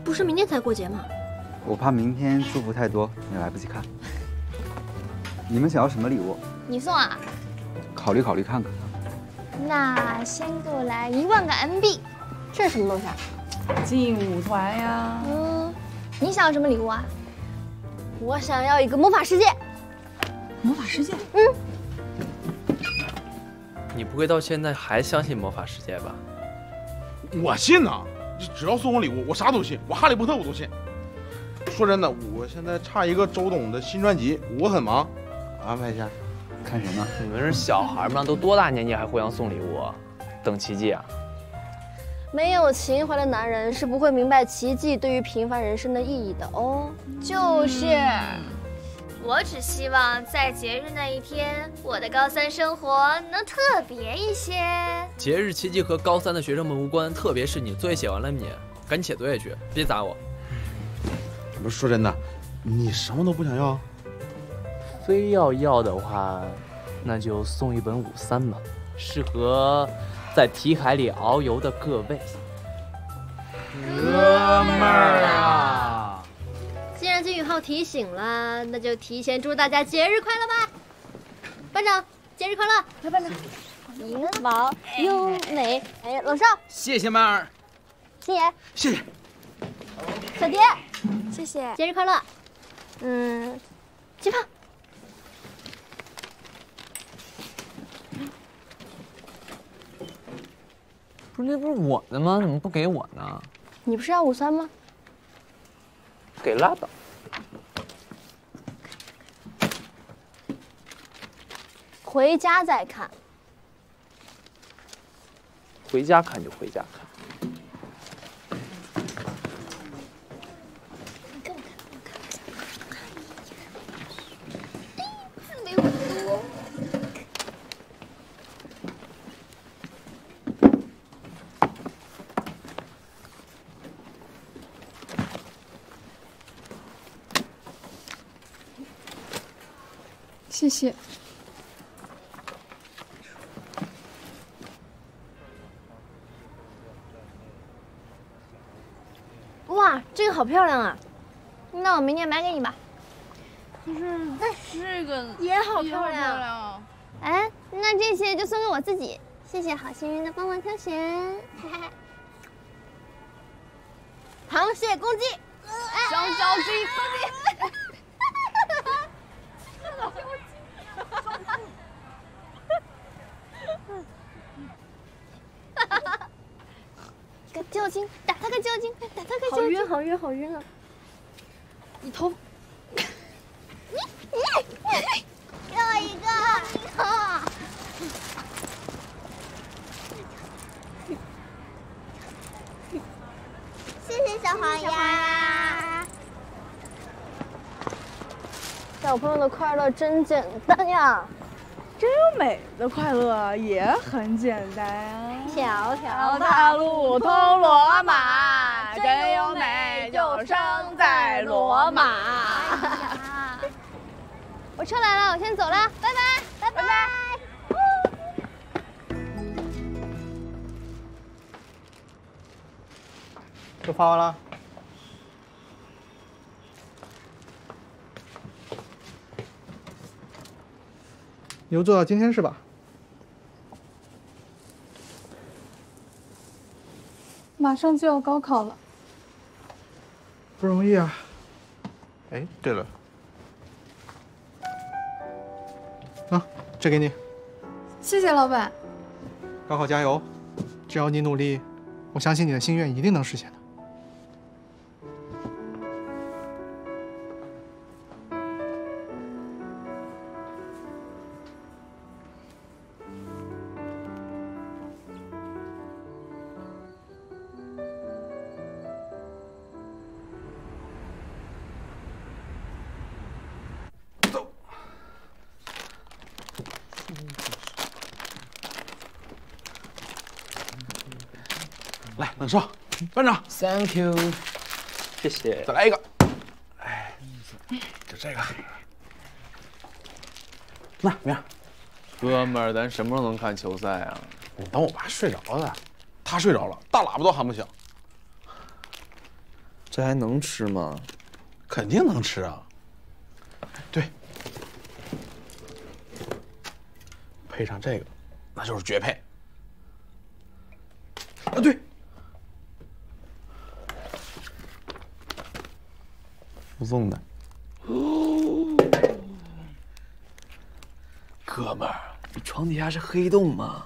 不是明天才过节吗？ 我怕明天祝福太多，也来不及看。你们想要什么礼物？ 你送啊？ 考虑考虑看看。 那先给我来1万个 MB。这是什么东西啊？ 劲舞团呀。 你想要什么礼物啊？ 我想要一个魔法世界。 魔法世界？ 你不会到现在还相信魔法世界吧？ 我信呐，只要送我礼物，我啥都信，我哈利波特我都信。说真的，我现在差一个周董的新专辑，我很忙，安排一下。 看谁呢？ 你们是小孩吗？都多大年纪还互相送礼物啊？等奇迹啊？ 没有情怀的男人是不会明白奇迹对于平凡人生的意义的哦。 就是。 我只希望在节日那一天，我的高三生活能特别一些。 节日奇迹和高三的学生们无关，特别是你作业写完了没？赶紧写作业去，别砸我。 不是说真的，你什么都不想要？ 非要的话，那就送一本53吧，适合在题海里遨游的各位。 哥们儿啊！ 既然金宇浩提醒了，那就提前祝大家节日快乐吧！班长，节日快乐！来，班长，银宝、优美，还有老少， 谢谢曼儿， 星爷， 谢谢， 小蝶， 谢谢， 节日快乐！金胖， 不是，那不是我的吗？怎么不给我呢？ 你不是要53吗？ 给拉倒。 回家再看。 回家看就回家看。 谢谢。 哇，这个好漂亮啊！ 那我明年买给你吧。 可是这个也好漂亮啊！ 哎，那这些就送给我自己，谢谢好心人的帮忙挑选。 螃蟹公鸡， 香蕉鸡， 个酒精，打他个酒精，打他个好酒精。 晕，好晕，好晕啊！你头， 给我一个，谢谢小黄鸭。 小朋友的快乐真简单呀！ 真优美的快乐也很简单啊。 条条大路通罗马，真优美就生在罗马。 我车来了，我先走了，拜拜，拜拜。 都发完了。有做到今天是吧？ 马上就要高考了， 不容易啊。 哎，对了， 啊，这给你， 谢谢老板。 高考加油！只要你努力，我相信你的心愿一定能实现的。 来，冷少，班长 ，Thank you， 谢谢。 再来一个。哎，就这个。那怎么样？ 哥们儿，咱什么时候能看球赛啊？ 你等我爸睡着了，他睡着了，大喇叭都喊不响。 这还能吃吗？ 肯定能吃啊。对，配上这个，那就是绝配。啊，对，附送的。 哥们儿，你床底下是黑洞吗？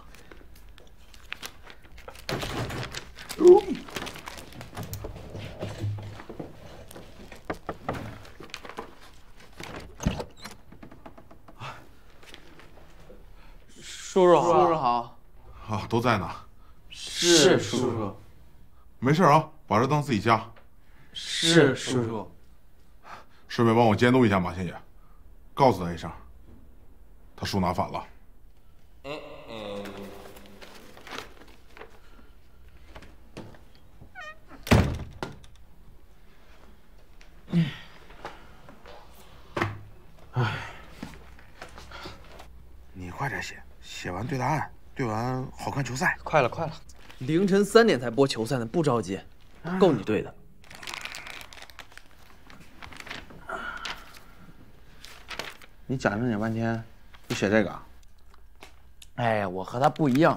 叔叔叔叔好。 啊，都在呢。 是叔叔。 没事啊，把这当自己家。 是叔叔。 顺便帮我监督一下马倩姐，告诉她一声，她书拿反了。你快点写，写完对答案，对完好看球赛。 快了，快了，凌晨3点才播球赛呢，不着急，够你对的。 你假正经半天，就写这个啊？ 哎呀，我和他不一样。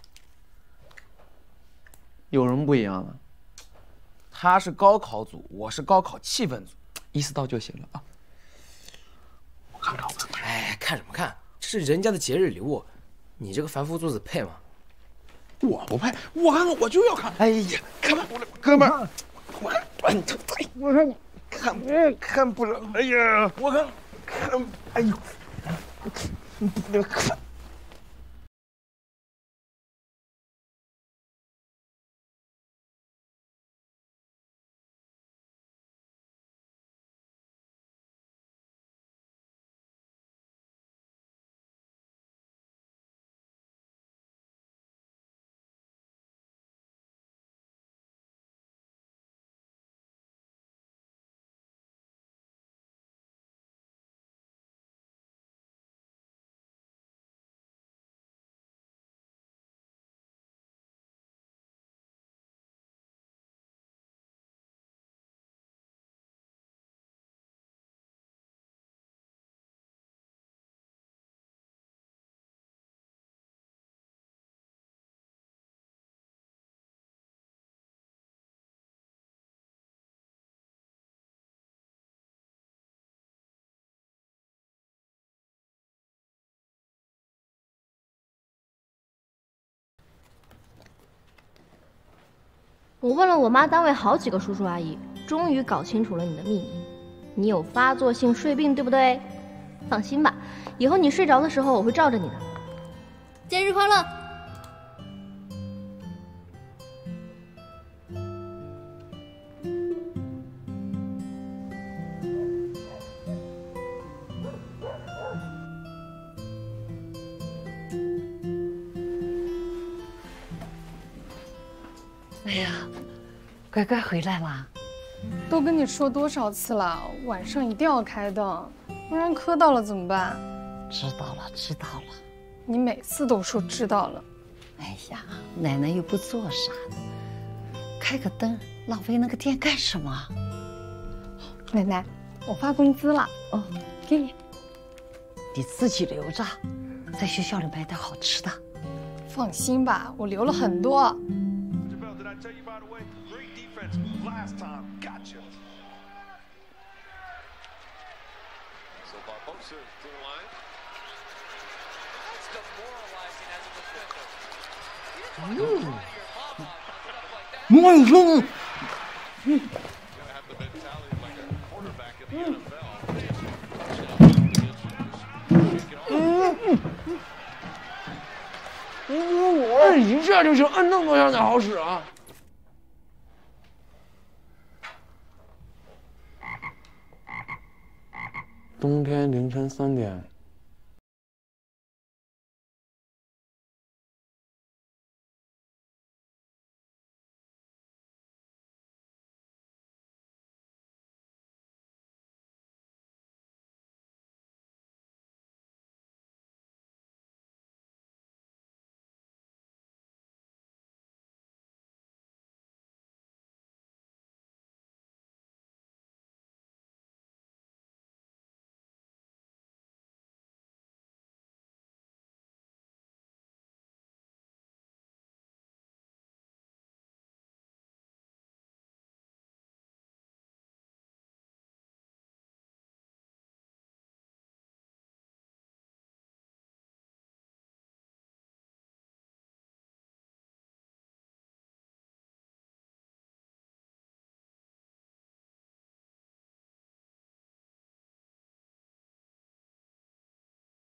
有什么不一样的？他是高考组，我是高考气氛组，意思到就行了啊。 我看看。 哎，看什么看？这是人家的节日礼物，你这个凡夫俗子配吗？ 我不配，我看看，我就要看。哎呀，看不了，哥们儿，我看你看不了。哎呀，我看，哎呦，看。 我问了我妈单位好几个叔叔阿姨，终于搞清楚了你的秘密。你有发作性睡病，对不对？放心吧，以后你睡着的时候，我会罩着你的。节日快乐！ 哎呀，乖乖回来啦！ 都跟你说多少次了，晚上一定要开灯，不然磕到了怎么办？ 知道了，知道了。 你每次都说知道了。 哎呀，奶奶又不做啥的，开个灯浪费那个电干什么？ 奶奶，我发工资了， 哦， 给你， 你自己留着，在学校里买点好吃的。 放心吧，我留了很多。 Last time, gotcha. So Barbosa to the line. That's demoralizing as a defender. You didn't want to cry to your mama about stuff like that. You gotta have the mentality like a quarterback in the NFL. 我按一下就行，按那么多下才好使啊！冬天凌晨3点。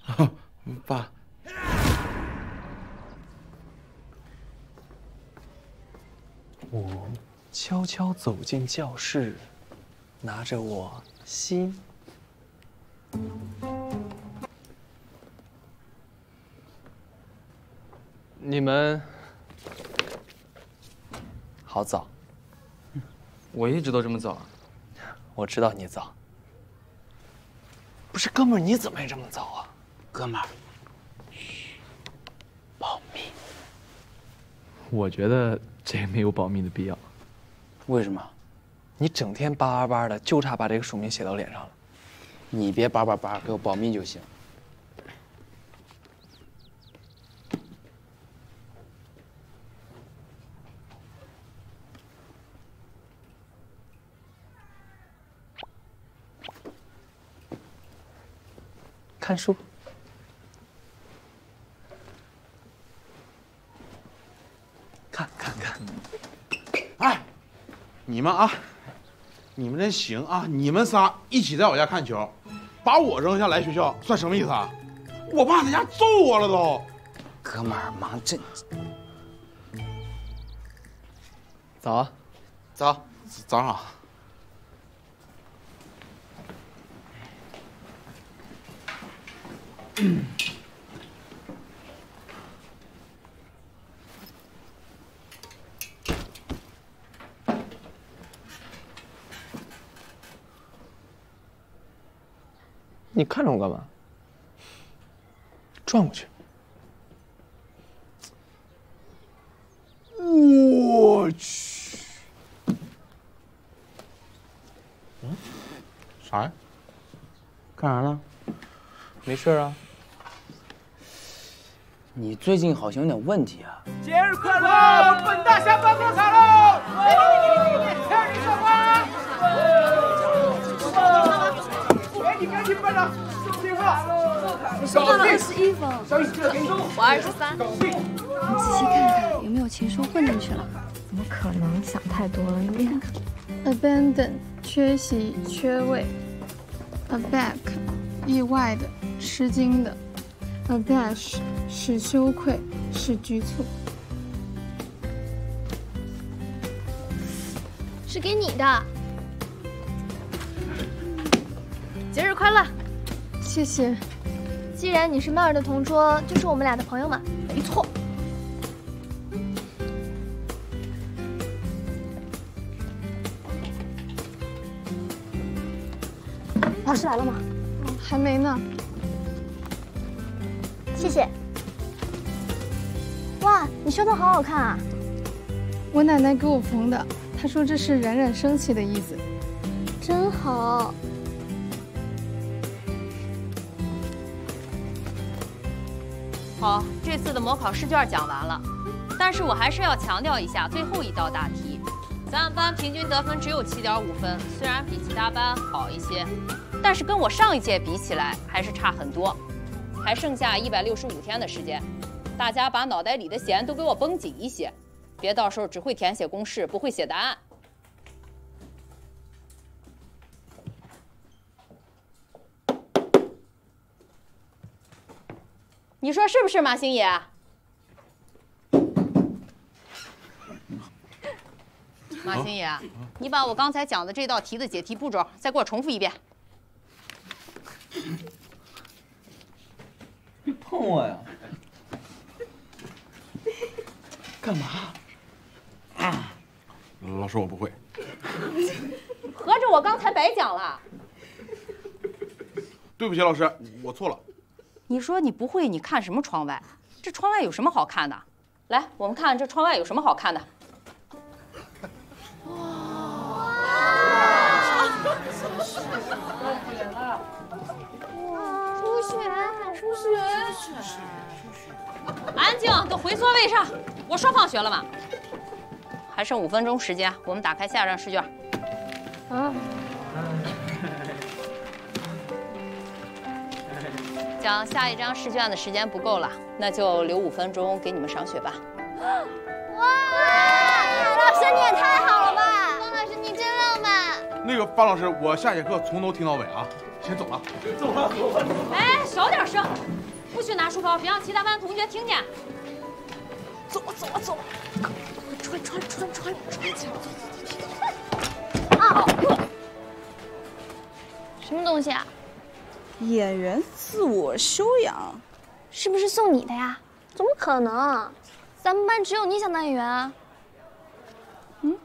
爸。 我悄悄走进教室，拿着我心。你们好早。 我一直都这么早。 我知道你早。不是，哥们儿，你怎么也这么早啊？ 哥们儿， 保密。我觉得这没有保密的必要。 为什么？ 你整天叭叭叭的，就差把这个署名写到脸上了。 你别叭叭叭，给我保密就行。 看书。看。 哎，你们啊，你们真行啊！你们仨一起在我家看球，把我扔下来学校，算什么意思啊？我爸在家揍我了都。 哥们儿，忙真。 早啊。 早上好。 你看着我干嘛？转过去。 我去。啥呀？ 干啥呢？ 没事啊。 你最近好像有点问题啊。 节日快乐！本大侠办贺卡喽！天女散花！赶紧办了，辛苦了。 我收到了21封， 小雨，这给你。 我23。你仔细看看，有没有情书混进去了？ 怎么可能？想太多了，你看看。 Abandon 缺席缺位 ，aback 意外的吃惊的 ，abash 是羞愧是局促。 是给你的。 节日快乐！ 谢谢。 既然你是曼儿的同桌，就是我们俩的朋友嘛。没错。老师来了吗？ 还没呢。 谢谢。哇，你绣的好好看啊！ 我奶奶给我缝的，她说这是冉冉升起的意思。 真好。 好，这次的模考试卷讲完了，但是我还是要强调一下最后一道大题。咱们班平均得分只有7.5分，虽然比其他班好一些，但是跟我上一届比起来还是差很多。还剩下165天的时间，大家把脑袋里的弦都给我绷紧一些，别到时候只会填写公式，不会写答案。你说是不是，马星野？马星野，你把我刚才讲的这道题的解题步骤再给我重复一遍。 别碰我呀！ 干嘛？ 老师，我不会。 合着我刚才白讲了。 对不起，老师，我错了。 你说你不会，你看什么窗外？这窗外有什么好看的？来，我们看这窗外有什么好看的。 初雪！ 安静，都回座位上。我说放学了吗？还剩5分钟时间，我们打开下一张试卷。讲下一张试卷的时间不够了，那就留5分钟给你们上学吧。 哇，老师你也太好了吧！方老师你真浪漫。 那个方老师，我下节课从头听到尾啊。 先走了。 走了。 哎，小点声，不许拿书包，别让其他班同学听见。 走了走了走了，穿起来。 啊！什么东西啊？ 演员自我修养， 是不是送你的呀？怎么可能？咱们班只有你想当演员啊。嗯？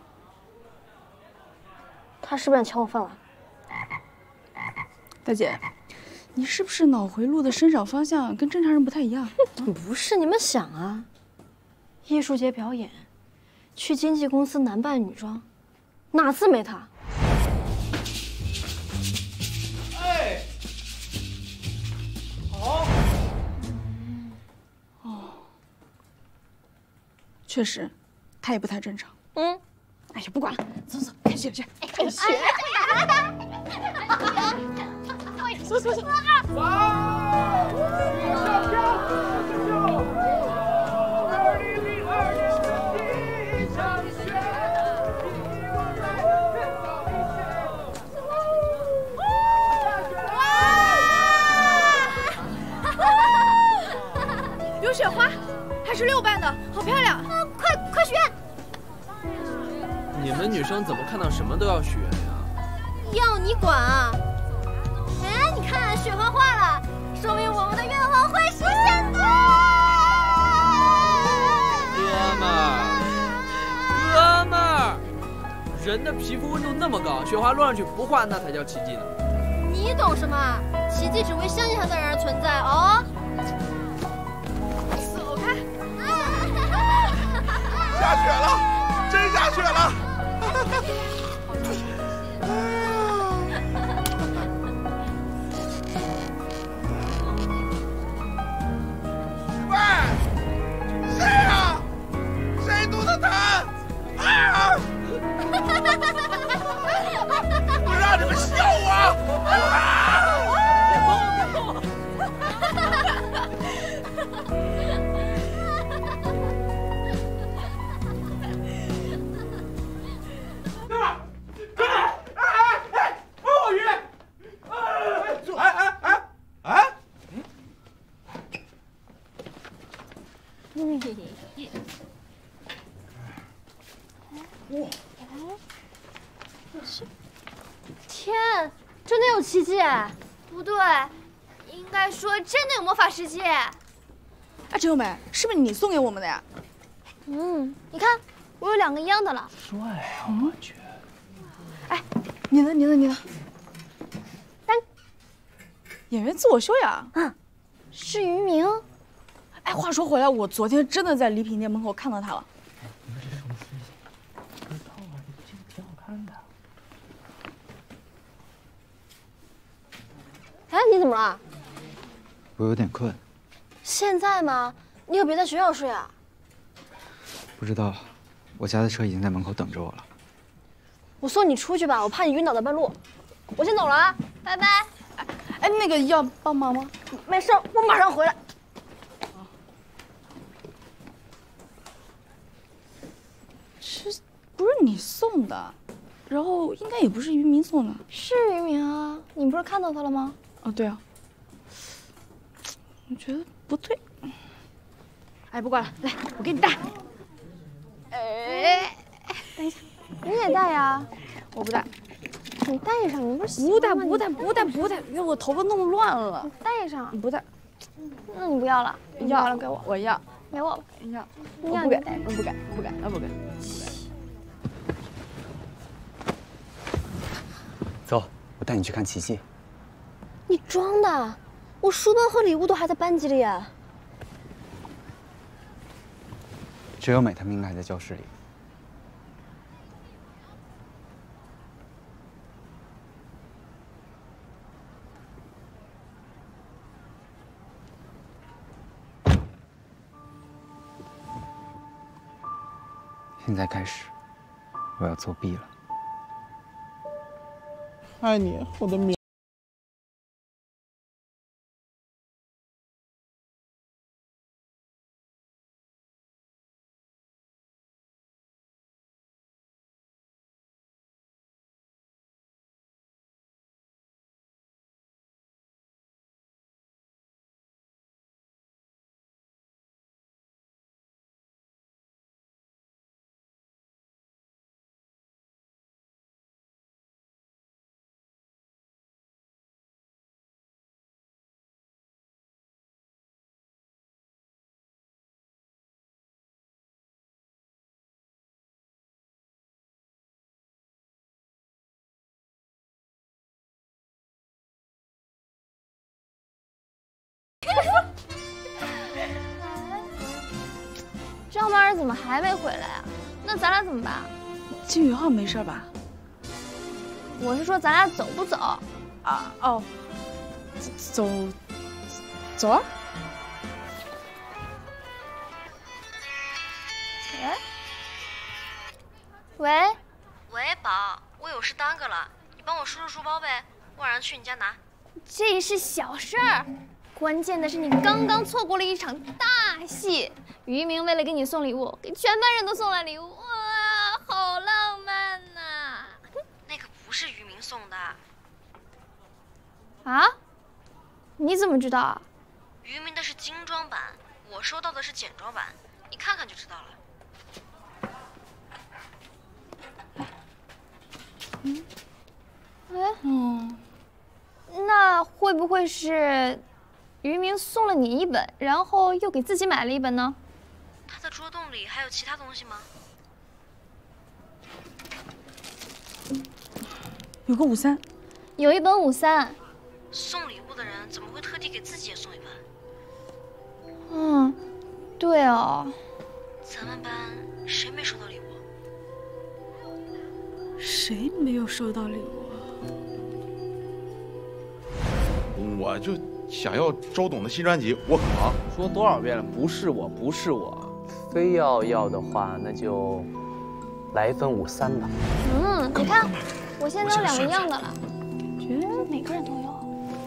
他是不是想抢我饭碗？ 大姐，你是不是脑回路的生长方向跟正常人不太一样？ 不是，你们想啊，艺术节表演，去经纪公司男扮女装，哪次没他？ 哎，好。 哦，确实，他也不太正常。 嗯。 哎呀，不管了，走走，看戏去，看戏。走走走。 有雪花，还是6班的，好漂亮！快许愿！ 你们女生怎么看到什么都要许愿呀？ 要你管啊！哎，你看雪花化了，说明我们的愿望会实现的。 哥们儿，人的皮肤温度那么高，雪花落上去不化那才叫奇迹呢。 你懂什么？奇迹只为相信它的人而存在哦。走开！ 下雪了，真下雪了！喂，谁呀？谁肚子疼？啊！我让你们笑我！别动！ 天，真的有奇迹！ 不对，应该说真的有魔法世界。 哎，陈友美，是不是你送给我们的呀？ 嗯，你看，我有2个一样的了。 帅啊，我去！ 哎，你呢？演员自我修养， 是于明。 哎，话说回来，我昨天真的在礼品店门口看到他了。 你们这种这套啊，这个挺好看的。 哎，你怎么了？ 我有点困。 现在吗？你有别在学校睡啊？ 不知道，我家的车已经在门口等着我了。 我送你出去吧，我怕你晕倒在半路。我先走了啊，拜拜。 哎，那个要帮忙吗？ 没事，我马上回来。 这不是你送的，然后应该也不是于明送的。 是于明啊，你不是看到他了吗？ 哦，对啊。我觉得不对。哎，不管了，来，我给你戴。 哎，等一下，你也戴呀？ 我不戴。 你戴上，你不是不戴，因为我头发弄乱了。 你戴上。 你不戴， 那你不要了？ 要了，给我。 我要。 给我。 要。 你要不给， 戴。 不给。 走，我带你去看奇迹。 你装的？我书包和礼物都还在班级里啊。 只有美他们应该还在教室里。现在开始，我要作弊了。 爱你，我的明。 怎么还没回来啊？那咱俩怎么办？ 金宇浩没事吧？ 我是说咱俩走不走？ 啊哦，走啊！ 喂， 喂，宝，我有事耽搁了，你帮我收拾书包呗，我晚上去你家拿。 这是小事儿，关键的是你刚刚错过了一场大戏。于明为了给你送礼物，给全班人都送来礼物，哇，好浪漫呐！ 那个不是于明送的。 啊？你怎么知道啊？ 于明的是精装版，我收到的是简装版，你看看就知道了。 那会不会是于明送了你一本，然后又给自己买了一本呢？ 他的桌洞里还有其他东西吗？ 有个53， 有一本53。 送礼物的人怎么会特地给自己也送一本？ 嗯，对哦。 咱们班谁没收到礼物？ 谁没有收到礼物？ 我就想要周董的新专辑，我扛。 说多少遍了，不是我，不是我。非要的话，那就来一份53吧。 你看，我现在有2个一样的了，觉得每个人都有。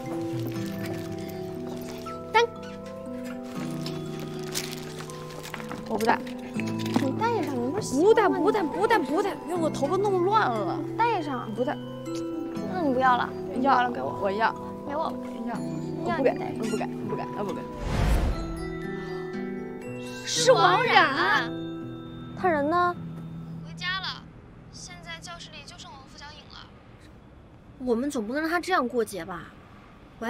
我不戴。 你戴上，你不是不戴，给我头发弄乱了。 戴上， 不戴。 那你不要了？ 要了，给我，我要。 给我， 要。 我不给，不给。是王冉， 他人呢？ 回家了，现在教室里就剩王付小颖了。 我们总不能让他这样过节吧？喂，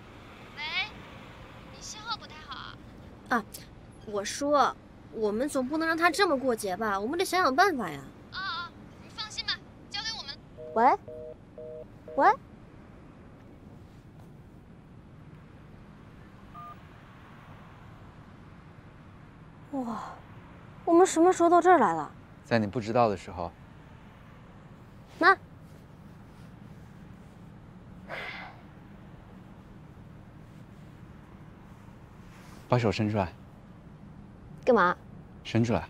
你信号不太好啊。 啊，我说，我们总不能让他这么过节吧？我们得想想办法呀。 你放心吧，交给我们。 喂。哇，我们什么时候到这儿来了？ 在你不知道的时候。 那， 把手伸出来。 干嘛？ 伸出来。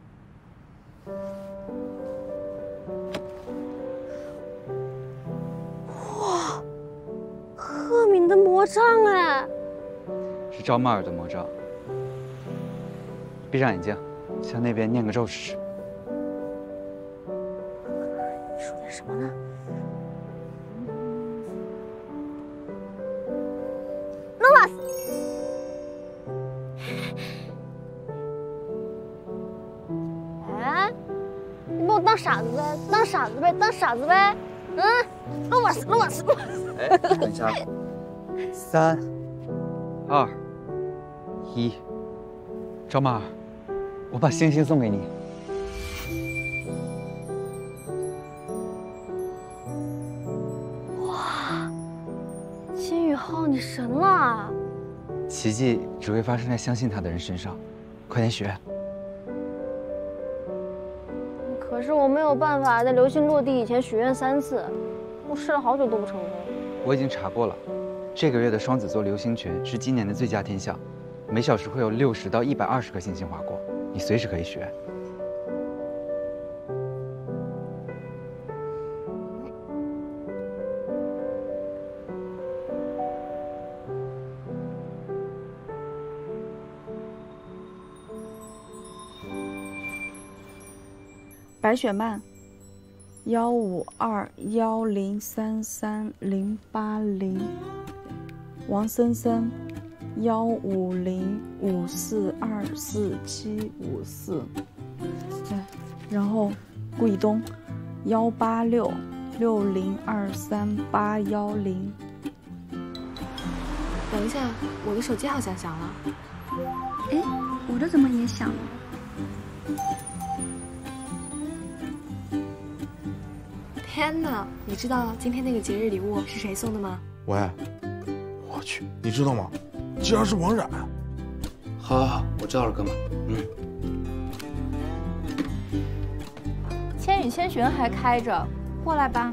哇，赫敏的魔杖哎！ 是赵曼儿的魔杖。闭上眼睛，向那边念个咒试试。 你说点什么呢？诺瓦斯，哎，你把我当傻子呗？当傻子呗？诺瓦斯。 哎，等一下，3、2、1，赵曼儿。我把星星送给你。 哇，金宇浩，你神了！ 奇迹只会发生在相信他的人身上，快点学。 可是我没有办法在流星落地以前许愿3次，我试了好久都不成功。 我已经查过了，这个月的双子座流星群是今年的最佳天象，每小时会有60到120颗星星划过。你随时可以学。 白雪曼，152103308，王森森。15054247454，然后顾以东，18660238110。 等一下，我的手机好像响了。 哎，我的怎么也响了？ 天哪！你知道今天那个节日礼物是谁送的吗？ 喂，我去，你知道吗？竟然是王冉！ 好，我知道了，哥们。 千与千寻还开着，过来吧。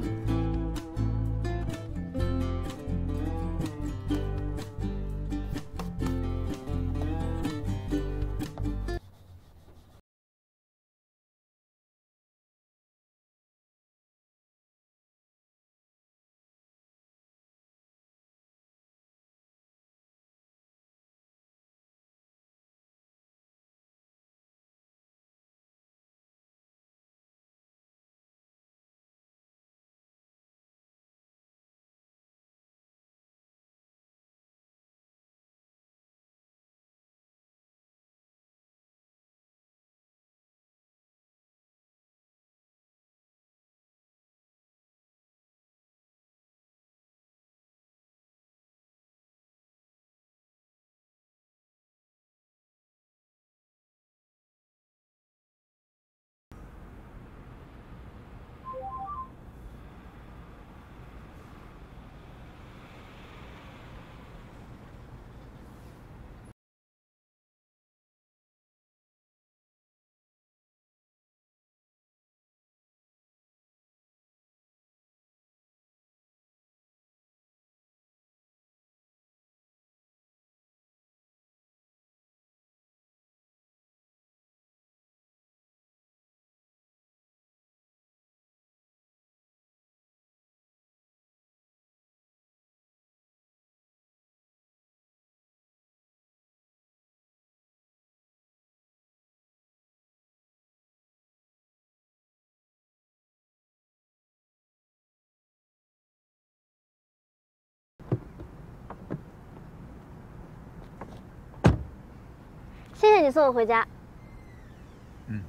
谢谢你送我回家。 嗯。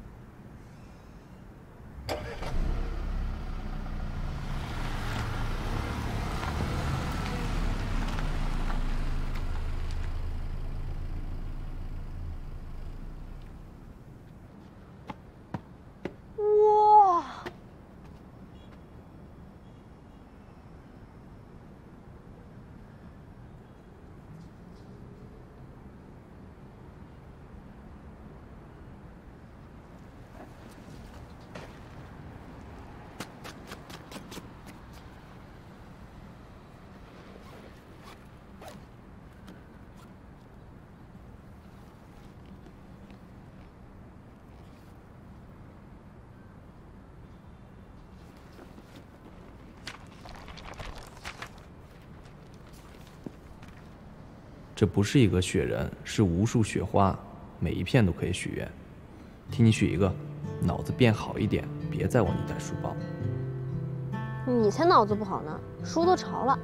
哇！ 这不是一个雪人，是无数雪花，每一片都可以许愿。替你许一个，脑子变好一点，别再忘记带书包。 你才脑子不好呢，书都潮了。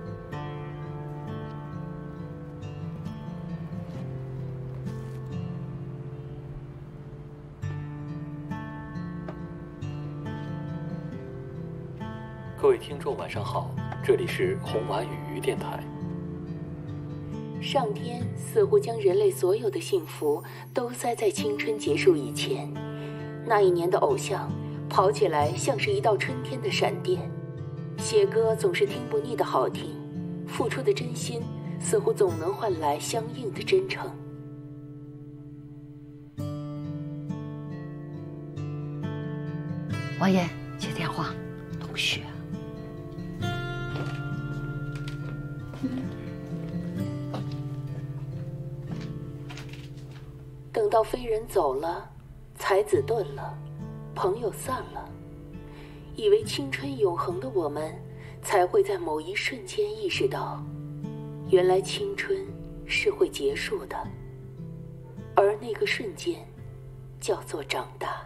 各位听众晚上好，这里是红娃雨鱼电台。 上天似乎将人类所有的幸福都塞在青春结束以前。那一年的偶像跑起来像是一道春天的闪电，写歌总是听不腻的好听，付出的真心似乎总能换来相应的真诚。 王爷接电话，同学。 等到飞人走了，才子遁了，朋友散了，以为青春永恒的我们，才会在某一瞬间意识到，原来青春是会结束的，而那个瞬间叫做长大。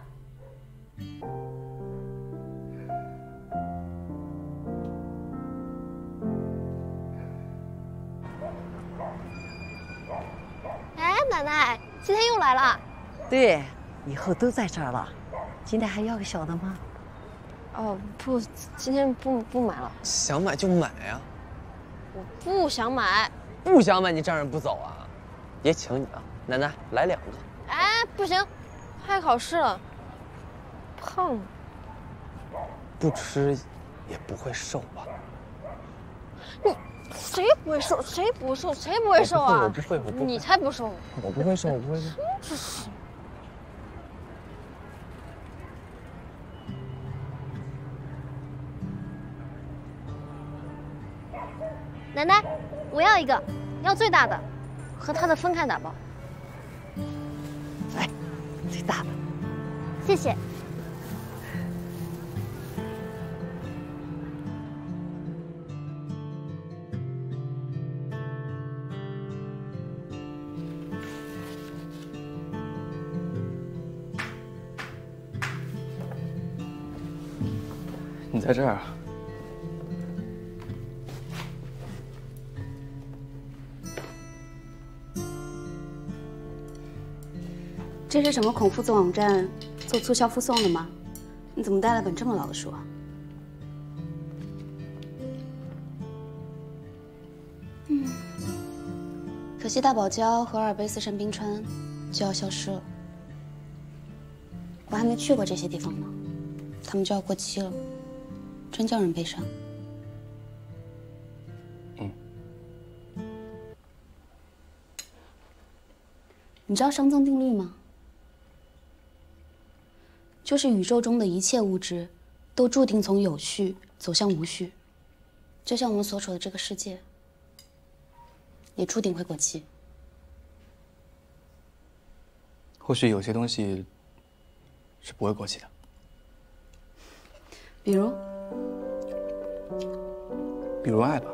哎，奶奶，今天又来了。 对，以后都在这儿了。今天还要个小的吗？ 哦，不，今天不买了。 想买就买呀。 我不想买。 不想买你站着不走啊？也请你啊，奶奶来2个。 哎，不行，快考试了，胖。 不吃也不会瘦吧？ 你谁不会瘦？谁不瘦？谁不会瘦啊？ 我不会，我不会。 你才不瘦！ 我不会瘦，我不会瘦。 真是。 奶奶，我要一个，要最大的，和他的分开打包。 来，最大的。 谢谢。 你在这儿啊？ 这是什么孔夫子网站做促销附送的吗？你怎么带了本这么老的书啊？可惜大堡礁和阿尔卑斯山冰川就要消失了，我还没去过这些地方呢，他们就要过期了。真叫人悲伤。你知道熵增定律吗？就是宇宙中的一切物质都注定从有序走向无序，就像我们所处的这个世界，也注定会过期。 或许有些东西是不会过期的， 比如爱吧，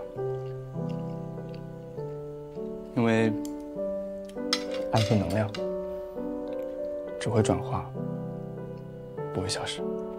因为爱是能量，只会转化，不会消失。